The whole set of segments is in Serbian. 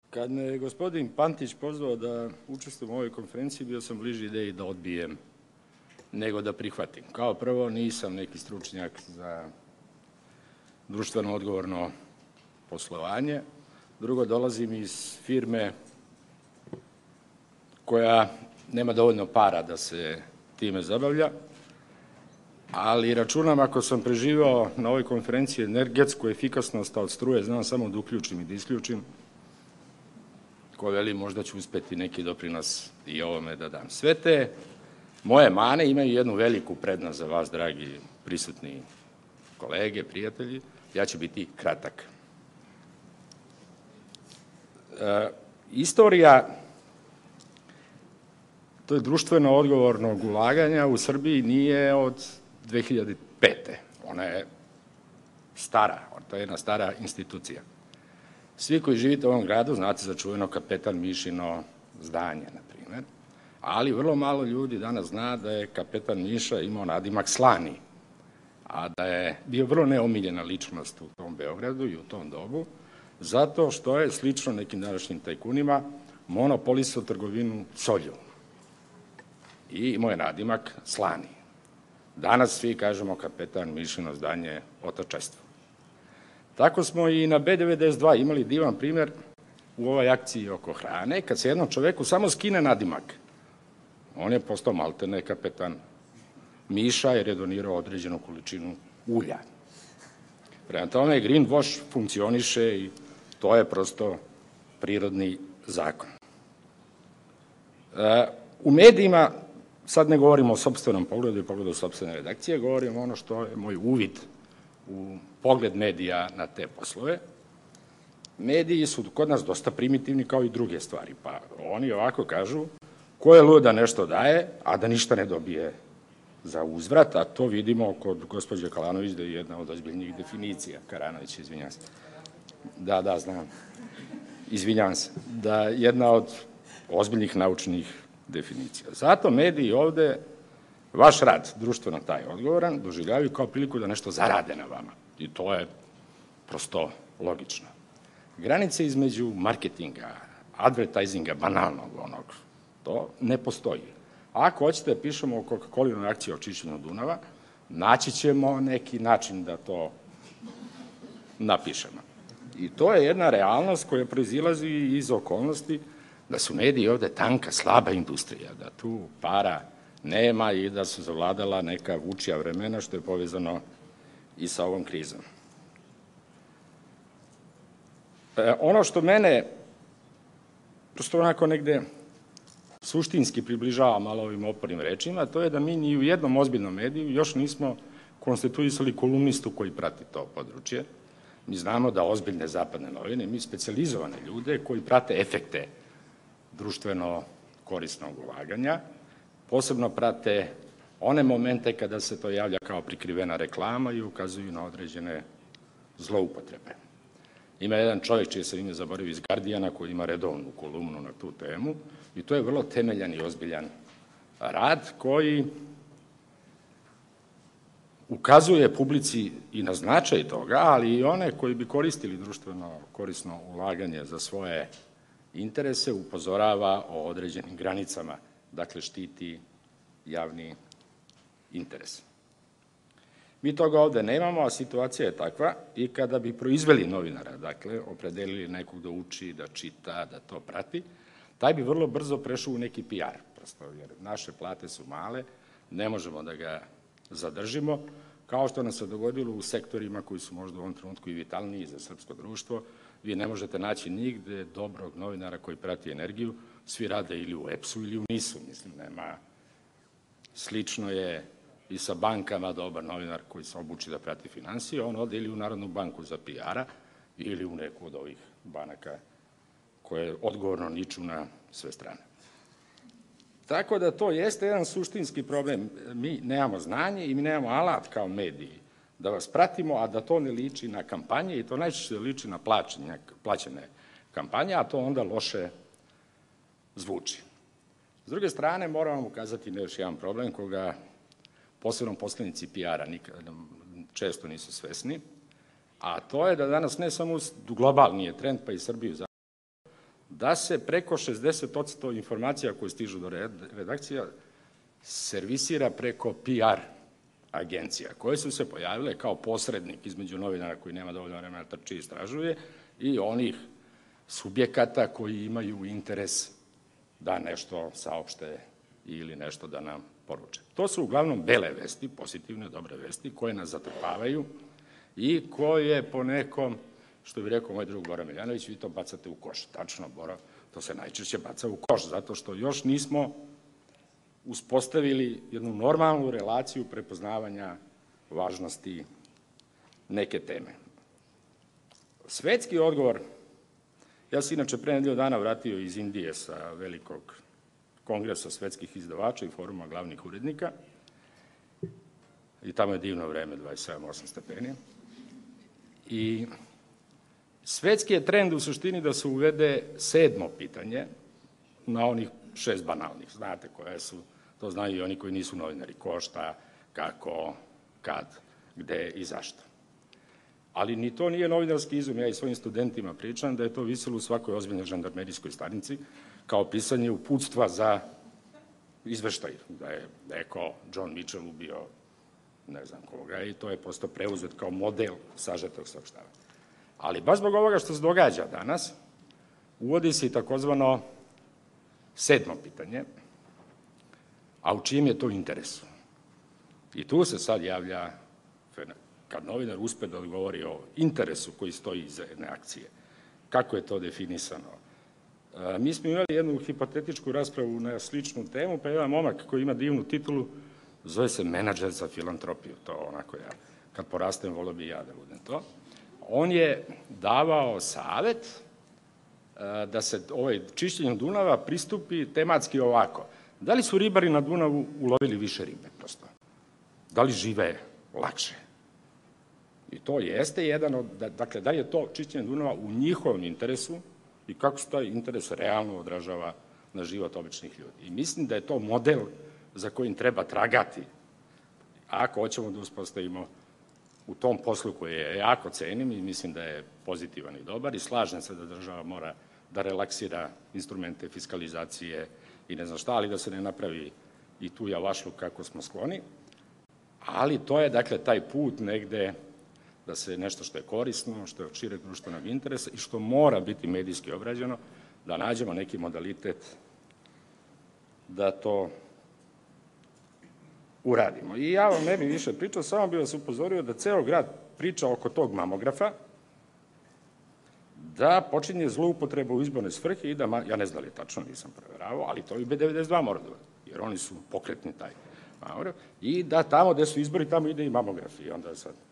Kad me je gospodin Pantić pozvao da učestvujem u ovoj konferenciji, bio sam bliži ideji da odbijem nego da prihvatim. Kao prvo, nisam neki stručnjak za društveno odgovorno poslovanje. Drugo, dolazim iz firme koja nema dovoljno para da se time zabavlja, ali računam ako sam preživao na ovoj konferenciji energetsku efikasnost od struje, znam samo da uključim i da isključim, ko veli možda ću uspeti neki doprinos i ovome da dam. Sve te moje mane imaju jednu veliku prednost za vas, dragi prisutni kolege, prijatelji. Ja ću biti kratak. Istorija to je društveno odgovornog ulaganja u Srbiji nije od 2005. Ona je stara, to je jedna stara institucija. Svi koji živite u ovom gradu znate za čuveno Kapetan Mišino zdanje, na primjer, ali vrlo malo ljudi danas zna da je Kapetan Miša imao nadimak Slani, a da je bio vrlo neomiljena ličnost u tom Beogradu i u tom dobu, zato što je, slično nekim današnjim tajkunima, monopolisao trgovinu solju i imao je nadimak Slani. Danas svi kažemo Kapetan Mišino zdanje otočestvo. Tako smo i na B92 imali divan primjer u ovoj akciji oko hrane, kad se jednom čoveku samo skine nadimak. On je postao maltene Kapetan Miša jer je donirao određenu količinu ulja. Prema tome, greenwash funkcioniše i to je prosto prirodni zakon. U medijima, sad ne govorimo o sopstvenom pogledu i pogledu sopstvene redakcije, govorimo ono što je moj uvid u pogled medija na te poslove. Mediji su kod nas dosta primitivni kao i druge stvari, pa oni ovako kažu ko je lud da nešto daje, a da ništa ne dobije za uzvrat, a to vidimo kod gospođe Kalanović da je jedna od ozbiljnijih definicija. Karanović, izvinjam se. Da, znam. Izvinjam se. Da je jedna od ozbiljnih naučnih definicija. Zato mediji ovde vaš rad, društveno taj odgovoran, doživljavaju kao priliku da nešto zarade na vama. I to je prosto logično. Granice između marketinga, advertisinga, banalnog onog, to ne postoji. Ako hoćete da pišemo o Coca-Colinoj akciji o čišćenju Dunava, naći ćemo neki način da to napišemo. I to je jedna realnost koja proizilazi iz okolnosti da su mediji ovde tanka, slaba industrija, da tu para nema i da su zavladala neka vučija vremena, što je povezano i sa ovom krizom. Ono što mene prosto onako negde suštinski približava malo ovim opornim rečima, to je da mi ni u jednom ozbiljnom mediju još nismo konstituisali kolumnistu koji prati to područje. Mi znamo da ozbiljne zapadne novine, mi specijalizovane ljude koji prate efekte društveno korisnog ulaganja, posebno prate one momente kada se to javlja kao prikrivena reklama i ukazuju na određene zloupotrebe. Ima jedan čovjek, čije se ime zaboravio, iz Guardiana, koji ima redovnu kolumnu na tu temu i to je vrlo temeljan i ozbiljan rad koji ukazuje publici i na značaj toga, ali i one koji bi koristili društveno korisno ulaganje za svoje interese, upozorava o određenim granicama, dakle štiti javni interes. Mi toga ovde nemamo, a situacija je takva i kada bi proizveli novinara, dakle, opredelili nekog da uči, da čita, da to prati, taj bi vrlo brzo prešao u neki PR, prosto, jer naše plate su male, ne možemo da ga zadržimo, kao što nam se dogodilo u sektorima koji su možda u ovom trenutku i vitalniji za srpsko društvo. Vi ne možete naći nigde dobrog novinara koji prati energiju, svi rade ili u EPS-u ili u NIS-u, mislim, nema. Slično je i sa bankama, dobar novinar koji se obuči da prati finansije, on ode ili u Narodnu banku za PR-a ili u neku od ovih banaka koje odgovorno niču na sve strane. Tako da to jeste jedan suštinski problem. Mi nemamo znanje i mi nemamo alat kao mediji da vas pratimo, a da to ne liči na kampanje i to najčešće liči na plaćene kampanje, a to onda loše zvuči. S druge strane, moram vam ukazati na još jedan problem koga posebno poslanici PR-a često nisu svesni, a to je da danas ne samo globalni je trend, pa i Srbiju, da se preko 60% informacija koje stižu do redakcija servisira preko PR agencija, koje su se pojavile kao posrednik između novinara koji nema dovoljno vremena trči i istražuje i onih subjekata koji imaju interes da nešto saopšte ili nešto da nam poruče. To su uglavnom bele vesti, pozitivne, dobre vesti, koje nas zatrpavaju i koje po nekom, što bi rekao moj drug Bora Miljanović, vi to bacate u koš. Tačno, Bora, to se najčešće baca u koš, zato što još nismo uspostavili jednu normalnu relaciju prepoznavanja važnosti neke teme. Svetski odgovor, ja sam inače pre nedelju dana vratio iz Indije sa velikog kongresa svetskih izdavača i foruma glavnih urednika i tamo je divno vreme, 27-8 stepeni. I svetski je trend u suštini da se uvede 7. pitanje na onih 6 banalnih. Znate koje su, to znaju i oni koji nisu novinari, ko, šta, kako, kad, gde i zašto. Ali ni to nije novinarski izum, ja i svojim studentima pričam da je to viselo u svakoj ozbiljnoj žandarmerijskoj stanici kao pisanje uputstva za izveštaj, da je neko John Mitchell ubio ne znam koga i to je prosto preuzet kao model sažetog saopštavanja. Ali baš zbog ovoga što se događa danas, uvodi se i takozvano 7. pitanje, a u čijem je to interesu. I tu se sad javlja, kad novinar uspe da odgovori o interesu koji stoji iza jedne akcije, kako je to definisano. Mi smo imali jednu hipotetičku raspravu na sličnu temu, pa jedan momak koji ima divnu titulu, zove se menadžer za filantropiju, to onako ja, kad porastem, volio bi ja da budem to. On je davao savet da se čišćenju Dunava pristupi tematski ovako. Da li su ribari na Dunavu ulovili više ribe, prosto? Da li žive lakše? I to jeste jedan od, dakle, da li je to čišćenje Dunava u njihovom interesu i kako se taj interes realno odražava na život običnih ljudi. I mislim da je to model za kojim treba tragati, ako hoćemo da uspostavimo u tom poslu koji je jako cenim i mislim da je pozitivan i dobar i slažem se da država mora da relaksira instrumente fiskalizacije i ne znam šta, ali da se ne napravi i tu javašluk kako smo skloni. Ali to je, dakle, taj put negde da se nešto što je korisno, što je od šireg društvenog interesa i što mora biti medijski obrađeno, da nađemo neki modalitet da to uradimo. I ja vam ne bih više pričao, samo bih vas upozorio da ceo grad priča oko tog mamografa, da počinje zloupotreba u izborne svrhe i da, ja ne znam da li je tačno, nisam proveravao, ali to i B92 mora da bude, jer oni su pokretni taj mamograf, i da tamo gde su izbori, tamo ide i mamograf. I onda sad,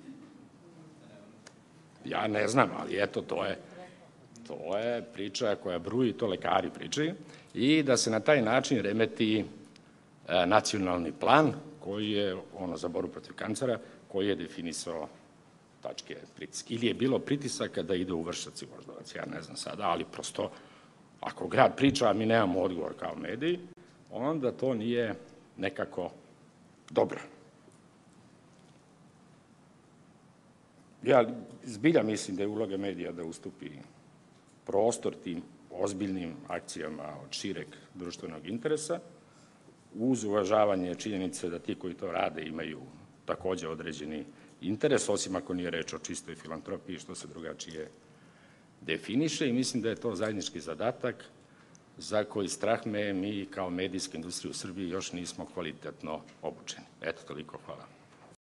ja ne znam, ali eto, to je priča koja bruji, to lekari pričaju, i da se na taj način remeti nacionalni plan koji je, za borbu protiv kancera, koji je definisao tačke pritiska. Ili je bilo pritisaka da ide u Vršac i Voždovac, ja ne znam sada, ali prosto, ako grad priča, a mi nemamo odgovor kao mediji, onda to nije nekako dobro. Ja zbilja mislim da je uloga medija da ustupi prostor tim ozbiljnim akcijama od šireg društvenog interesa, uz uvažavanje činjenice da ti koji to rade imaju takođe određeni interes, osim ako nije reč o čistoj filantropiji, što se drugačije definiše, i mislim da je to zajednički zadatak za koji, strah me, mi kao medijska industrija u Srbiji još nismo kvalitetno obučeni. Eto, toliko, hvala.